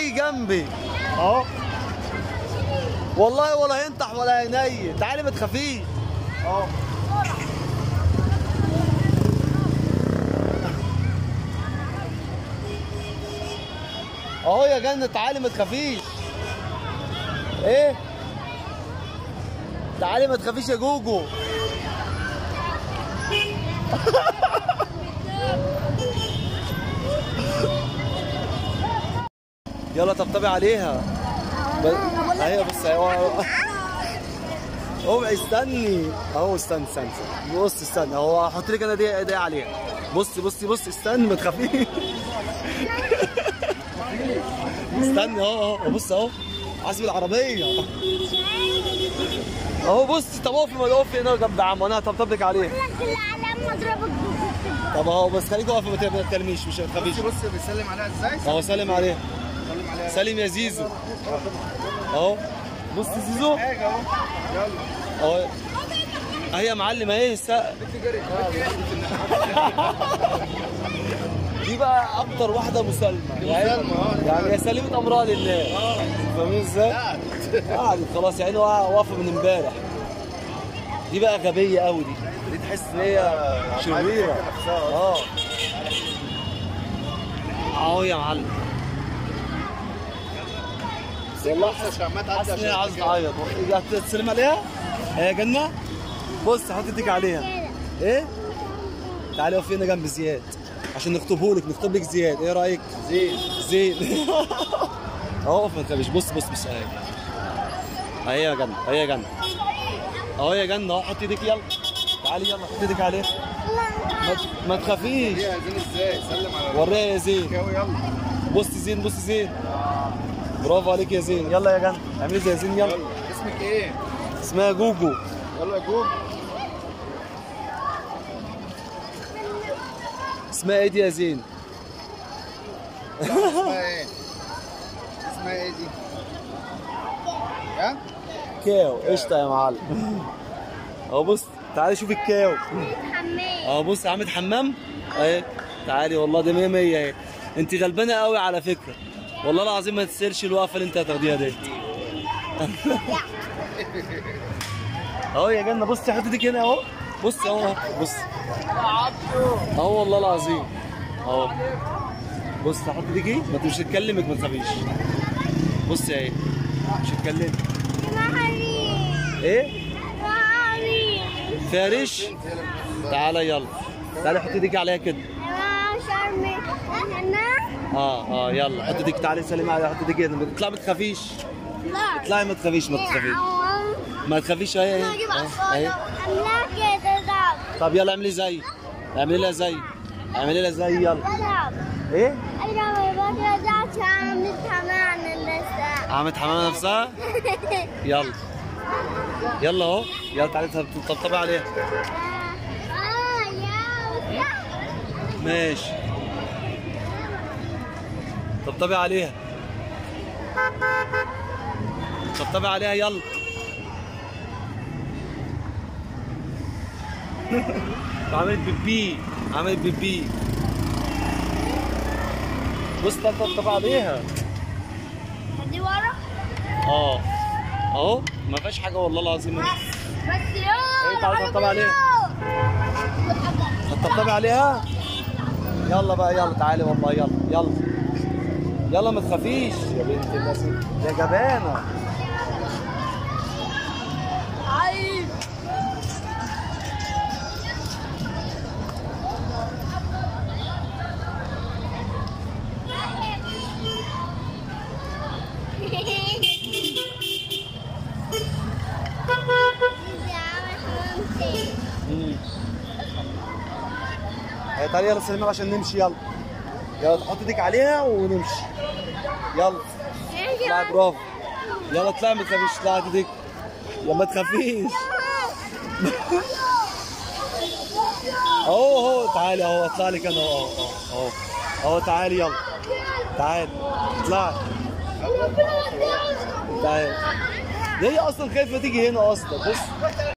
تيجي جنبي اهو، والله ولا ينطح ولا ينيل. تعالي ما تخافيش اهو. اهو يا جنة، تعالي ما تخافيش. ايه؟ تعالي ما تخافيش يا جوجو. يلا طبطبي عليها. ايوه بص اهو. اوعي استني اهو، استني بص استني اهو، هحط لك انا ايدي عليها. بصي استني ما تخافيش. استني اهو بص اهو، حاسب العربيه اهو. بصي طب اقفي هنا جنب عم وانا هطبطب لك عليها. طب اهو بس خليكي واقفه ما تتكلميش، مش هتخافيش. بصي بيسلم عليها ازاي؟ اهو سلم عليها. سلم يا زيزو اهو. بص زيزو حاجه اهو. يلا اهو اهي يا معلم اهي. دي بقى اكتر واحده مسالمه يعني هي سليمه امرها لله. فاهمين ازاي؟ قعدت خلاص يعني واقفه من امبارح. دي بقى غبيه قوي، دي تحس ان هي شريره. اهو يا معلم. والله حاسس ان هي عايزه تعيط. تسلم عليها يا جنة. بص حط ايدك عليها. ايه؟ تعالي اقفي هنا جنب زياد عشان نخطب لك زياد. ايه رايك؟ زين اهو. اقف ما تخافيش. بص اهي يا جنة، اهو يا جنة اهو. حط ايدك يلا. تعالي يلا حط ايدك عليها. ما تخافيش. يا زين ازاي؟ سلم على وريها يا زين. يلا بص زين. برافو عليك يا زين. يلا يا جنة اعملي زي زين. يلا اسمك ايه؟ اسمها جوجو. يلا يا جوجو. اسمها ايه دي يا زين؟ اسمها ايه دي؟ ها؟ كاو. قشطه يا معلم. اهو بص تعالي شوفي الكاو اهو. بص عامل حمام اهي. تعالي والله ده 100 100 اهي. انت غلبانه قوي على فكره، والله العظيم ما تستاهلش الوقفه اللي انت هتاخديها دي. اهو يا جنة. بصي حط ايدك هنا اهو. بص اهو اهو والله العظيم اهو. بص حط ايدك ايه، ما مش هتكلمك ما تخافيش. بصي اهي مش هتكلمك. ايه؟ فارش. تعالى يلا، تعالى حط ايدك عليها كده. يلا حط ايدك. تعالي سلمي عليها. حط ايدك هنا. اطلعي ما تخافيش. اطلعي ما تخافيش. ما تخافيش. اهي. طب يلا اعملي زي. اعملي لها زي. يلا. ايه؟ عملت حمامه نفسها. يلا اهو. يلا تعالي طبطبي عليها. ماشي طبطبي عليها. يلا. عملت بيبي. بص طبطب عليها. دي ورا. اهو ما فيهاش حاجه والله العظيم. بس يلا. تعالي طبطبي عليها. يلا بقى يلا. تعالي والله. يلا ما تخافيش يا بنت الناس يا جبانه. تعالي يلا سلمي عشان نمشي. يلا تحط ايدك عليها ونمشي. يلا اطلعي. برافو. يلا اطلعي ما تخافيش. اطلعي ايدك. يلا ما تخافيش. اهو تعالي اهو. اطلع لك انا اهو. تعالي يلا. تعالي اطلعي. تعالي. هي اصلا خايفه تيجي هنا اصلا. بص